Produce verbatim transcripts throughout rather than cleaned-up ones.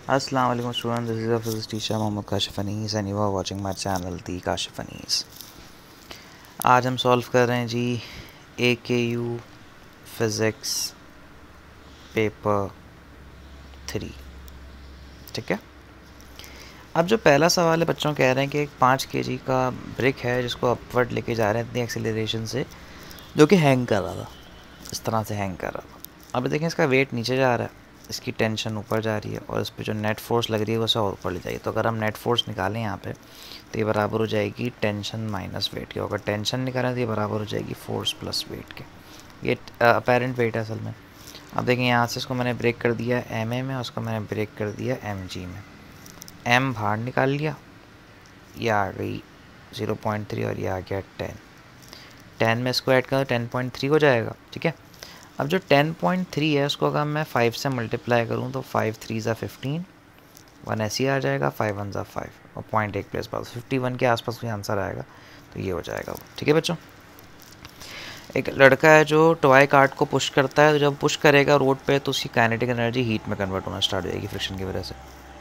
Assalamu alaikum students, this is your physics teacher Mohammad Kashif Anis and you are watching my channel The Kashif Anis। आज हम solve कर रहे हैं जी ए के you physics paper three. ठीक है, अब जो पहला सवाल है बच्चों कह रहे हैं कि एक पाँच के जी का ब्रिक है जिसको अपवर्ड लेके जा रहे हैं इतनी एक्सेलरेशन से, जो कि हैंग कर रहा था, इस तरह से हैंग कर रहा था। अब देखें इसका वेट नीचे जा रहा है, इसकी टेंशन ऊपर जा रही है और इस पर जो नेट फोर्स लग रही है वो उसे और ऊपर ले जाएगी। तो अगर हम नेट फोर्स निकालें यहाँ पे तो ये बराबर हो जाएगी टेंशन माइनस वेट के। अगर टेंशन निकालें तो ये बराबर हो जाएगी फोर्स प्लस वेट के। ये अपेरेंट वेट है असल में। अब देखें यहाँ से इसको मैंने ब्रेक कर दिया एम ए में और उसको मैंने ब्रेक कर दिया एम जी में। एम बाहर निकाल लिया, ये आ गई ज़ीरो पॉइंट थ्री और ये आ गया टेन। टेन में इसको ऐड करो टेन पॉइंट थ्री हो जाएगा। ठीक है, अब जो टेन पॉइंट थ्री है उसको अगर मैं फाइव से मल्टीप्लाई करूँ तो फाइव थ्री ज़ा फिफ्टीन, वन ऐसे ही आ जाएगा, फाइव वन ज़ा फाइव और पॉइंट एक प्लेस पास फिफ्टी वन के आसपास कोई आंसर आएगा, तो ये हो जाएगा वो। ठीक है बच्चों, एक लड़का है जो टॉय कार्ट को पुश करता है, तो जब पुश करेगा रोड पे तो उसकी काइनेटिक एनर्जी हीट में कन्वर्ट होना स्टार्ट हो जाएगी फ्रिक्शन की वजह से।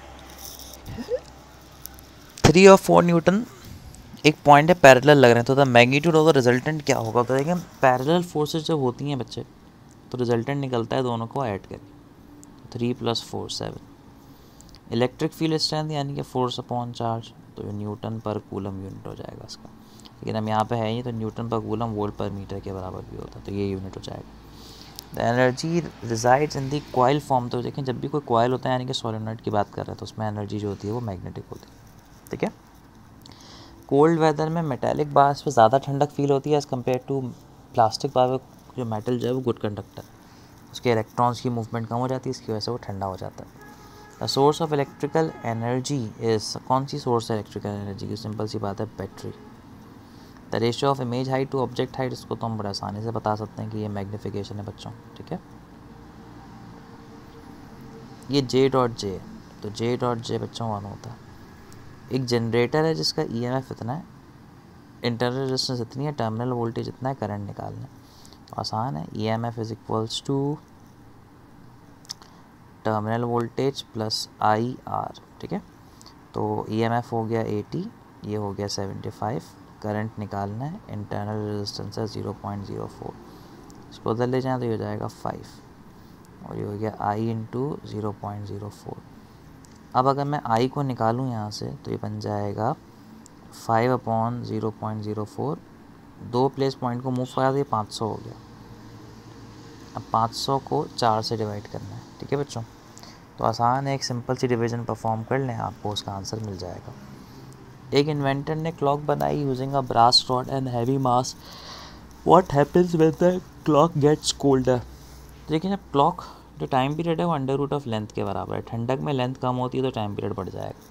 थ्री और फोर न्यूटन एक पॉइंट है, पैरेलल लग रहे हैं, तो the magnitude of the resultant क्या होगा। तो देखिए पैरेलल फोर्सेज जब होती हैं बच्चे तो रिजल्टेंट निकलता है दोनों को ऐड करके, three plus four seven. Electric field strength यानी कि फोर्स अपॉन चार्ज, तो ये न्यूटन पर कूलम यूनिट हो जाएगा इसका। लेकिन हम यहाँ पे है ही तो न्यूटन पर कूलम वोल्ट पर मीटर के बराबर भी होता है, तो ये यूनिट हो जाएगा। The energy resides in the coil form. तो देखें जब भी कोई कॉइल होता है यानी कि सोलेनॉइड की बात कर रहे हैं तो उसमें एनर्जी जो होती है वो मैग्नेटिक होती है। ठीक है, कोल्ड वेदर में मेटेलिक बार्स पे ज़्यादा ठंडक फील होती है as compare to plastic bar. जो मेटल जो है वो गुड कंडक्टर, उसके इलेक्ट्रॉन्स की मूवमेंट कम हो जाती है, इसकी वजह से वो ठंडा हो जाता है। The source of electrical energy is, कौन सी सोर्स है इलेक्ट्रिकल एनर्जी की? सिंपल सी बात है, battery. The ratio of image height to object height, इसको तो हम बड़े आसानी से बता सकते हैं कि ये मैग्निफिकेशन है बच्चों। ठीक है, ये जे डॉट जे, तो जे डॉट जे बच्चों वन होता है। एक जनरेटर है जिसका ई एम एफ इतना है, इंटरनल रेजिस्टेंस इतनी है, टर्मिनल वोल्टेज इतना है, करंट निकालना है। आसान है, E M F is equals to terminal voltage plus I R. ठीक है, तो ई एम एफ हो गया एटी, ये हो गया सेवेंटी फाइव, करंट निकालना है, इंटरनल रेजिस्टेंस है ज़ीरो पॉइंट ज़ीरो फोर, इसको उधर ले जाएँ तो ये हो जाएगा फाइव और ये हो गया I into zero point zero four. अब अगर मैं आई को निकालूँ यहाँ से तो ये बन जाएगा five upon zero point zero four, दो प्लेस पॉइंट को मूव करा तो ये पाँच सौ हो गया। अब पाँच सौ को चार से डिवाइड करना है। ठीक है बच्चों, तो आसान है, एक सिंपल सी डिवीजन परफॉर्म कर लें, आपको उसका आंसर मिल जाएगा। एक इन्वेंटर ने क्लॉक बनाई using a brass rod and heavy mass. What happens when the clock gets colder. देखिए जब क्लॉक जो टाइम पीरियड है वो अंडर रूट ऑफ लेंथ के बराबर है, ठंडक में लेंथ कम होती है तो टाइम पीरियड बढ़ जाएगा।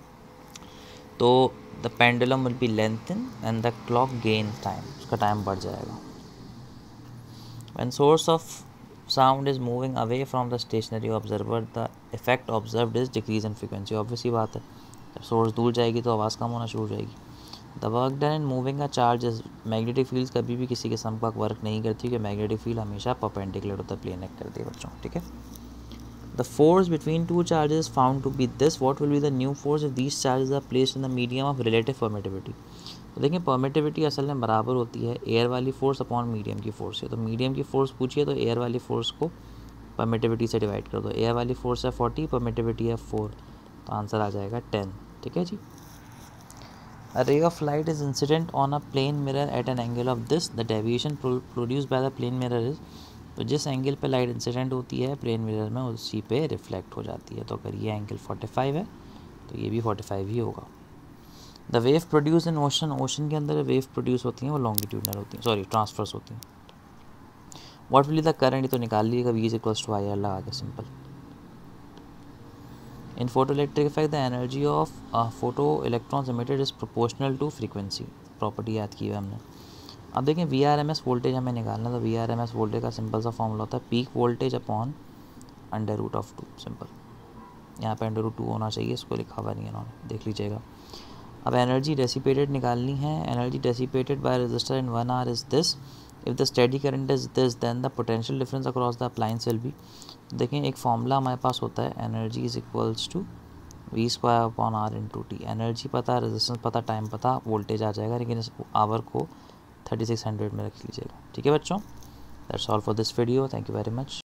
तो the pendulum will be lengthen and the clock gain time, उसका टाइम बढ़ जाएगा। When source of sound is moving away from the stationary observer the effect observed is decrease in frequency. Obvious ही बात है, जब सोर्स दूर जाएगी तो आवाज़ कम होना शुरू हो जाएगी। The work done in moving a charge is, magnetic field कभी भी किसी के संपर्क वर्क नहीं करती क्योंकि मैग्नेटिक फील्ड हमेशा परपेंडिकुलर होता है, प्लेन एक्ट करती है बच्चों। ठीक है, the force between two charges found to be this, what will be the new force if these charges are placed in the medium of relative permittivity. तो देखिए परमिटिविटी असल में बराबर होती है एयर वाली फोर्स अपॉन मीडियम की force से। तो मीडियम की फोर्स पूछिए तो एयर वाली फोर्स को परमिटिविटी से डिवाइड कर दो। एयर वाली फोर्स है फोर्टी, परमिटिविटी है फोर, तो आंसर आ जाएगा टेन। ठीक है जी। A ray of light is incident on a plane mirror at an angle of this. The deviation pro- produced by the plane mirror is, तो जिस एंगल पे लाइट इंसिडेंट होती है प्लेन मिरर में उसी पे रिफ्लेक्ट हो जाती है। तो अगर ये एंगल फोर्टी फाइव है तो ये भी फोर्टी फाइव ही होगा। The wave produce in ocean, ocean के अंदर वेव प्रोड्यूस होती हैं वो लॉन्गिट्यूडनल होती हैं, सॉरी ट्रांसफर्स होती हैं। व्हाट विल द करंट, तो निकाल लीजिएगा, V is equals to I R लगा के simple. In photo electric effect the energy of photo electrons emitted is proportional to frequency, property याद की है हमने। अब देखें V R M S voltage हमें निकालना, तो V R M S voltage का सिंपल सा फॉर्मूला होता है peak voltage upon under root of two, simple. यहाँ पे अंडर रूट टू होना चाहिए, इसको लिखा हुआ नहीं है उन्होंने, देख लीजिएगा। अब एनर्जी डेसिपेटेड निकालनी है, energy dissipated by resistor in one hour is this, if the steady current is this then the potential difference across the appliance will be, देखिए एक फॉर्मूला हमारे पास होता है, energy is equals to V square upon R into T. Energy पता, resistance पता, time पता, voltage आ जाएगा, लेकिन इस आवर को थर्टी सिक्स हंड्रेड में रख लीजिएगा। ठीक है बच्चों, that's all for this video, thank you very much.